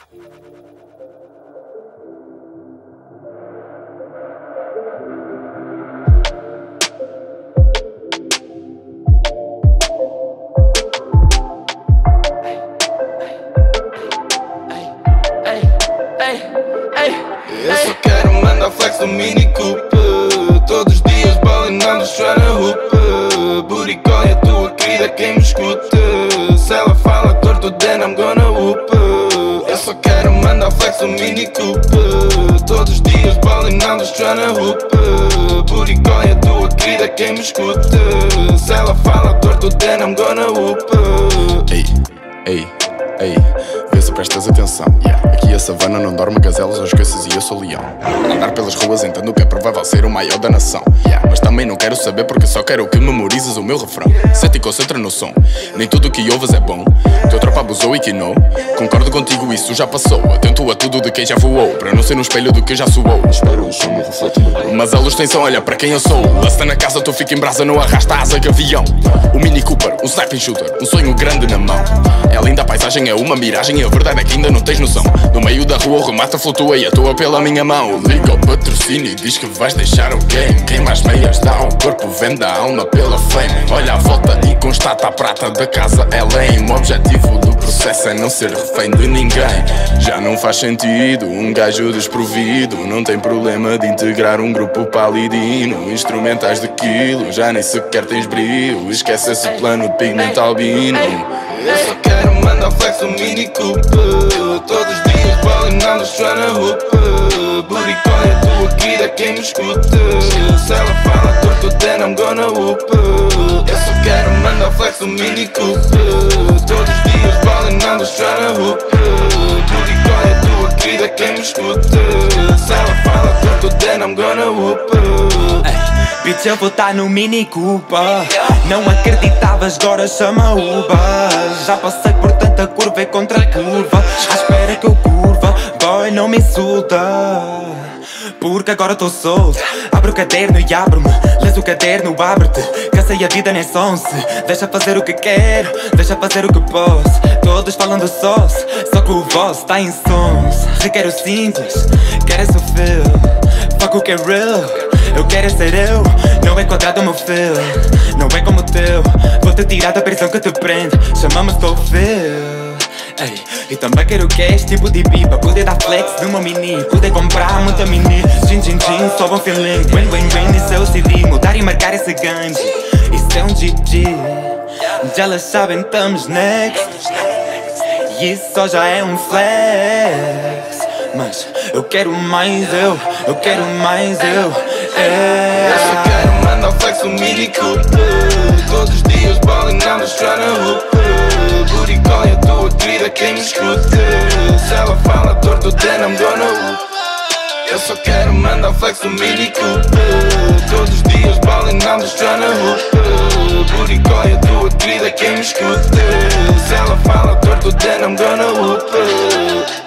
Eu só quero mandar flex no Mini Cooper. Todos os dias balinando, tryna hoop. Booty call é a tua querida quem me escuta. Se ela fala torto, then I'm gonna whoop. Eu só quero mandar flex no Mini Cooper. Todos os dias balinando, tryna hoop. Booty call é a tua querida quem me escuta. Se ela fala torto, then I'm gonna whoop. Ei, vê se prestas atenção. Aqui a savana não dorme gazelas ou esqueças e eu sou leão. Andar pelas ruas entendo que é provável ser o maior da nação. Mas também não quero saber porque só quero que memorizes o meu refrão. Sente e concentra no som, nem tudo que ouves é bom. Teu tropa abusou e que não. Concordo contigo, isso já passou. Atento a tudo de quem já voou, para não ser no espelho do que já suou. Espero o som me reflete. Mas a luz tem som, olha para quem eu sou. Lasta na casa, tu fica em brasa, não arrasta asa que avião. O Mini Cooper, um sniping shooter, um sonho grande na mão. É linda a paisagem, é uma miragem e a verdade é que ainda não tens noção. No meio da rua o remata flutua e atua pela minha mão. Liga ao patrocínio e diz que vais deixar o game. Quem mais meias dá o corpo, vende a alma pela fame. Olha à volta e constata a prata da casa é lame. O objetivo do processo é não ser refém de ninguém. Já não faz sentido um gajo desprovido. Não tem problema de integrar um grupo palidino. Instrumentais de quilo, já nem sequer tens brilho. Esquece esse plano de pigmento albino. Eu só quero mandar flex no Mini Cooper. Todos os dias balinando, tryna hoop. Booty call é a tua querida quem me escuta. Se ela fala torto, then I'm gonna whoop. Eu só quero mandar flex no Mini Cooper. Todos os dias balinando, tryna hoop. Booty call é a tua querida quem me escuta. Se ela fala torto, then I'm gonna whoop. Bitch, eu vou tá no Mini Cooper. Não acreditavas, agora chama Uber. Já passei por tanta curva e contra a curva. À espera que eu curva, boy, não me insulta. Porque agora tô solto. Abre o caderno e abre-me. Lês o caderno, abre-te. Cansei a vida nem sonse. Deixa fazer o que quero, deixa fazer o que posso. Todos falam do sauce, só que o vosso tá em sons. Requero simples, quero é sofrer. Fuck o que é real, eu quero ser eu. Não é quadrado o meu feel, não é como o teu. Vou-te tirar da prisão que te prende, chama-me Stowfield. Ei, e também quero cash tipo de pipa. Poder dar flex numa mini, poder comprar muita mini. Gin, gin, gin, só bom feeling. Win, win, win, isso eu decidi. Mudar e marcar esse gangue, isso é um GG. Já elas sabem, estamos next. E isso só já é um flex. Mas eu quero mais eu quero mais eu. Eu só quero mandar flex no Mini Cooper. Todos os dias balinando, tryna hoop. Booty call é a tua querida quem me escuta. Se ela fala torto, then I'm gonna whoop. Eu só quero mandar flex no Mini Cooper. Todos os dias balinando, tryna hoop. Booty call é a tua querida quem me escuta. Se ela fala torto, then I'm gonna whoop.